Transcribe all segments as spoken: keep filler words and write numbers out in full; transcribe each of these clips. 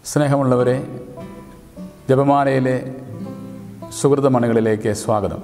സ്നേഹമുള്ളവരെ, ജപമാലയിലെ സുഹൃതമണികളിലേക്ക് സ്വാഗതം.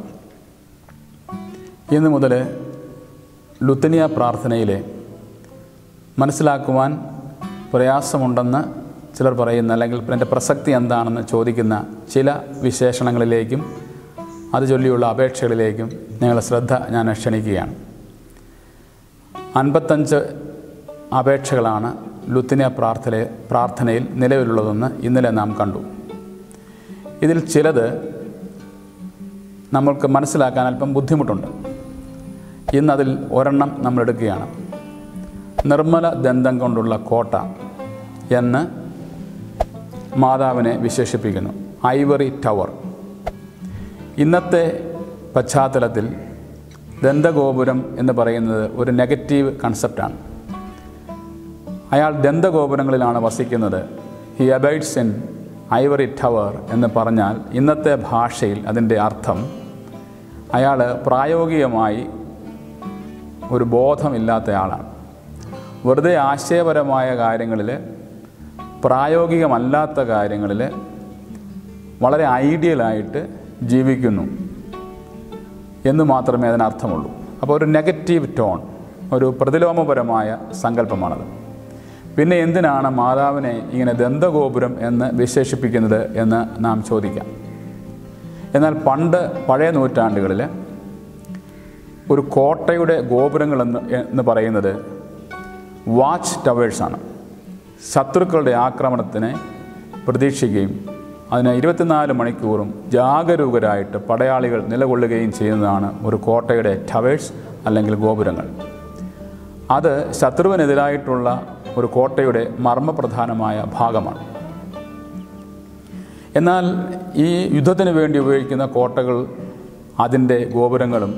ഇന്നു മുതൽ ലുത്തനിയ പ്രാർത്ഥനയിലെ മനസ്സിലാക്കുവാൻ പ്രയാസമുണ്ടെന്ന് ചിലർ പറയുന്ന, അല്ലെങ്കിൽ എൻ്റെ പ്രസക്തി എന്താണെന്ന് ചോദിക്കുന്ന ചില വിശേഷണങ്ങളിലേക്കും അത് ചൊല്ലിയുള്ള അപേക്ഷകളിലേക്കും നിങ്ങളുടെ ശ്രദ്ധ ഞാൻ ക്ഷണിക്കുകയാണ്. അൻപത്തഞ്ച് അപേക്ഷകളാണ് ലുത്തനിയ പ്രാർത്ഥന പ്രാർത്ഥനയിൽ നിലവിലുള്ളതെന്ന് ഇന്നലെ നാം കണ്ടു. ഇതിൽ ചിലത് നമ്മൾക്ക് മനസ്സിലാക്കാൻ അല്പം ബുദ്ധിമുട്ടുണ്ട്. ഇന്നതിൽ ഒരെണ്ണം നമ്മൾ എടുക്കുകയാണ്. നിർമ്മല ദന്തം കൊണ്ടുള്ള കോട്ട എന്ന് മാതാവിനെ വിശേഷിപ്പിക്കുന്നു. Ivory tower. ഇന്നത്തെ പശ്ചാത്തലത്തിൽ ദന്തഗോപുരം എന്ന് പറയുന്നത് ഒരു നെഗറ്റീവ് കൺസെപ്റ്റാണ്. അയാൾ ദന്തഗോപുരങ്ങളിലാണ് വസിക്കുന്നത്. He abides in ivory tower എന്ന് പറഞ്ഞാൽ ഇന്നത്തെ ഭാഷയിൽ അതിൻ്റെ അർത്ഥം അയാൾ പ്രായോഗികമായി ഒരു ബോധമില്ലാത്തയാളാണ്. വെറുതെ ആശയപരമായ കാര്യങ്ങളിൽ, പ്രായോഗികമല്ലാത്ത കാര്യങ്ങളിൽ വളരെ ഐഡിയലായിട്ട് ജീവിക്കുന്നു എന്ന് മാത്രമേ അതിനർത്ഥമുള്ളൂ. അപ്പോൾ ഒരു നെഗറ്റീവ് ടോൺ, ഒരു പ്രതിലോമപരമായ സങ്കല്പമാണത്. പിന്നെ എന്തിനാണ് മാതാവിനെ ഇങ്ങനെ ദന്തഗോപുരം എന്ന് വിശേഷിപ്പിക്കുന്നത് എന്ന് നാം ചോദിക്കാം. എന്നാൽ പണ്ട് പഴയ നൂറ്റാണ്ടുകളിൽ ഒരു കോട്ടയുടെ ഗോപുരങ്ങളെന്ന് എന്ന് പറയുന്നത് വാച്ച് ടവേഴ്സാണ്. ശത്രുക്കളുടെ ആക്രമണത്തിനെ പ്രതീക്ഷിക്കുകയും അതിന് ഇരുപത്തിനാല് മണിക്കൂറും ജാഗരൂകരായിട്ട് പടയാളികൾ നിലകൊള്ളുകയും ചെയ്യുന്നതാണ് ഒരു കോട്ടയുടെ ടവേഴ്സ് അല്ലെങ്കിൽ ഗോപുരങ്ങൾ. അത് ശത്രുവിനെതിരായിട്ടുള്ള ഒരു കോട്ടയുടെ മർമ്മപ്രധാനമായ ഭാഗമാണ്. എന്നാൽ ഈ യുദ്ധത്തിന് വേണ്ടി ഉപയോഗിക്കുന്ന കോട്ടകൾ, അതിൻ്റെ ഗോപുരങ്ങളും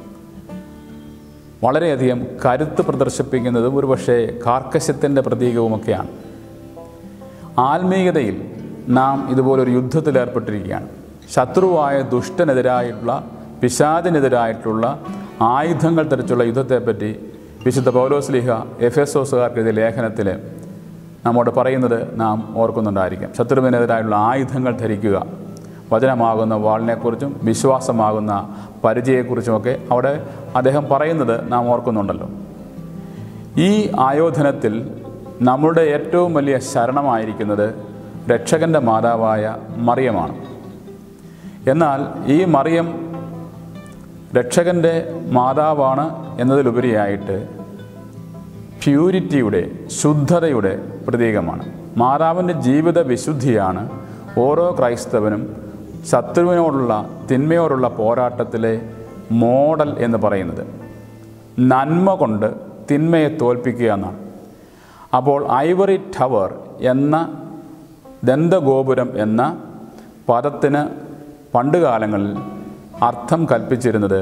വളരെയധികം കരുത്ത് പ്രദർശിപ്പിക്കുന്നതും ഒരുപക്ഷെ കാർക്കശ്യത്തിൻ്റെ പ്രതീകവുമൊക്കെയാണ്. ആത്മീയതയിൽ നാം ഇതുപോലൊരു യുദ്ധത്തിലേർപ്പെട്ടിരിക്കുകയാണ്. ശത്രുവായ ദുഷ്ടനെതിരായിട്ടുള്ള, പിശാചിനെതിരായിട്ടുള്ള ആയുധങ്ങൾ ധരിച്ചുള്ള യുദ്ധത്തെപ്പറ്റി വിശുദ്ധ പൗലോസ്ലീഹ എഫെസോസുകാർക്ക് എഴുതിയ ലേഖനത്തിൽ നമ്മോട് പറയുന്നത് നാം ഓർക്കുന്നുണ്ടായിരിക്കാം. ശത്രുവിനെതിരായുള്ള ആയുധങ്ങൾ ധരിക്കുക, വചനമാകുന്ന വാളിനെക്കുറിച്ചും വിശ്വാസമാകുന്ന പരിചയത്തെക്കുറിച്ചുമൊക്കെ അവിടെ അദ്ദേഹം പറയുന്നത് നാം ഓർക്കുന്നുണ്ടല്ലോ. ഈ ആയോധനത്തിൽ നമ്മുടെ ഏറ്റവും വലിയ ശരണമായിരിക്കുന്നത് രക്ഷകൻ്റെ മാതാവായ മറിയമാണ്. എന്നാൽ ഈ മറിയം രക്ഷകൻ്റെ മാതാവാണ് എന്നതിലുപരിയായിട്ട് പ്യൂരിറ്റിയുടെ, ശുദ്ധതയുടെ പ്രതീകമാണ്. മാതാവിൻ്റെ ജീവിത വിശുദ്ധിയാണ് ഓരോ ക്രൈസ്തവനും ശത്രുവിനോടുള്ള, തിന്മയോടുള്ള പോരാട്ടത്തിലെ മോഡൽ എന്ന് പറയുന്നത്. നന്മ കൊണ്ട് തിന്മയെ തോൽപ്പിക്കുക എന്നാണ്. അപ്പോൾ ഐവറി ടവർ എന്ന ദന്തഗോപുരം എന്ന പദത്തിന് പണ്ടുകാലങ്ങളിൽ അർത്ഥം കൽപ്പിച്ചിരുന്നത്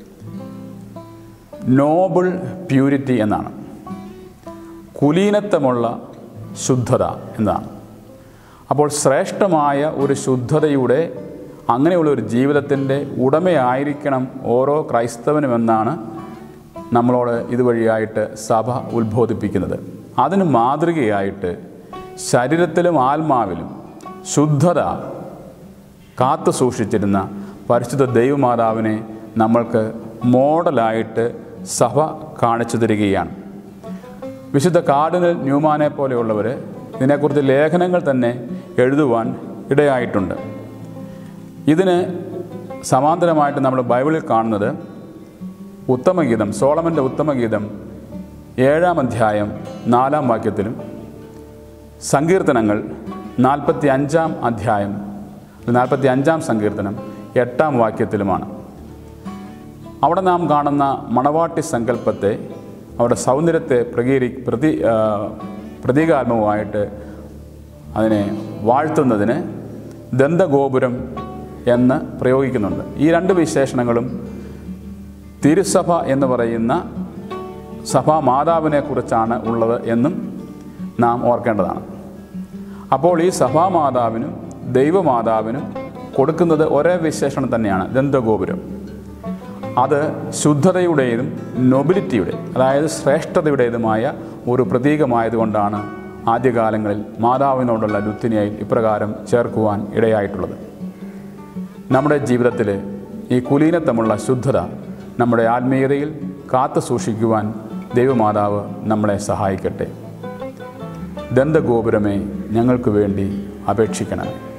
നോബിൾ പ്യൂരിറ്റി എന്നാണ്. കുലീനത്വമുള്ള ശുദ്ധത എന്നാണ്. അപ്പോൾ ശ്രേഷ്ഠമായ ഒരു ശുദ്ധതയുടെ, അങ്ങനെയുള്ള ഒരു ജീവിതത്തിൻ്റെ ഉടമയായിരിക്കണം ഓരോ ക്രൈസ്തവനുമെന്നാണ് നമ്മളോട് ഇതുവഴിയായിട്ട് സഭ ഉത്ബോധിപ്പിക്കുന്നത്. അതിന് മാതൃകയായിട്ട് ശരീരത്തിലും ആത്മാവിലും ശുദ്ധത കാത്തു സൂക്ഷിച്ചിരുന്ന പരിശുദ്ധ ദൈവമാതാവിനെ നമ്മൾക്ക് മോഡലായിട്ട് സഭ കാണിച്ചു തരികയാണ്. വിശുദ്ധ കാർഡിനൽ ന്യൂമാനെ പോലെയുള്ളവർ ഇതിനെക്കുറിച്ച് ലേഖനങ്ങൾ തന്നെ എഴുതുവാൻ ഇടയായിട്ടുണ്ട്. ഇതിന് സമാന്തരമായിട്ട് നമ്മൾ ബൈബിളിൽ കാണുന്നത് ഉത്തമഗീതം, സോളമൻ്റെ ഉത്തമഗീതം ഏഴാം അധ്യായം നാലാം വാക്യത്തിലും, സങ്കീർത്തനങ്ങൾ നാൽപ്പത്തി അഞ്ചാം അധ്യായം നാൽപ്പത്തി അഞ്ചാം സങ്കീർത്തനം എട്ടാം വാക്യത്തിലുമാണ്. അവിടെ നാം കാണുന്ന മണവാട്ടി സങ്കല്പത്തെ, അവിടെ സൗന്ദര്യത്തെ പ്രകീരി പ്രതി പ്രതീകാത്മകമായിട്ട് അതിനെ വാഴ്ത്തുന്നതിന് ദന്തഗോപുരം എന്ന് പ്രയോഗിക്കുന്നുണ്ട്. ഈ രണ്ട് വിശേഷണങ്ങളും തിരുസഭ എന്ന് പറയുന്ന സഭാ മാതാവിനെക്കുറിച്ചാണ് ഉള്ളത് എന്നും നാം ഓർക്കേണ്ടതാണ്. അപ്പോൾ ഈ സഭാമാതാവിനും ദൈവമാതാവിനും കൊടുക്കുന്നത് ഒരേ വിശേഷണം തന്നെയാണ്, ദന്തഗോപുരം. അത് ശുദ്ധതയുടേതും നൊബിലിറ്റിയുടെ, അതായത് ശ്രേഷ്ഠതയുടേതുമായ ഒരു പ്രതീകമായതുകൊണ്ടാണ് ആദ്യകാലങ്ങളിൽ മാതാവിനോടുള്ള ലുത്തിനിയയിൽ ഇപ്രകാരം ചേർക്കുവാൻ ഇടയായിട്ടുള്ളത്. നമ്മുടെ ജീവിതത്തിൽ ഈ കുലീനത്വമുള്ള ശുദ്ധത നമ്മുടെ ആത്മീയതയിൽ കാത്തു സൂക്ഷിക്കുവാൻ ദൈവമാതാവ് നമ്മളെ സഹായിക്കട്ടെ. ദന്തഗോപുരമേ, ഞങ്ങൾക്ക് വേണ്ടി അപേക്ഷിക്കണമേ.